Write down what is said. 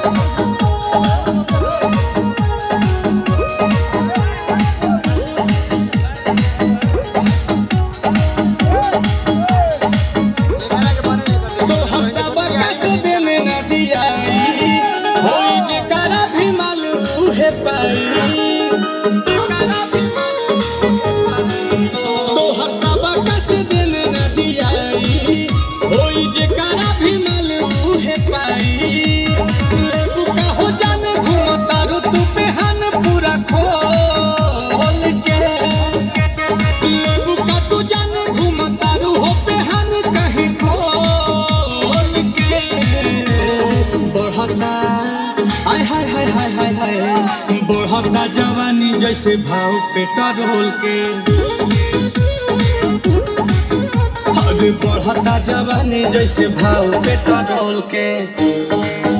बढ़ता जवानी जैसे भाव पेट्रोल के, अरे बढ़ता जवानी जैसे भाव पेट्रोल के।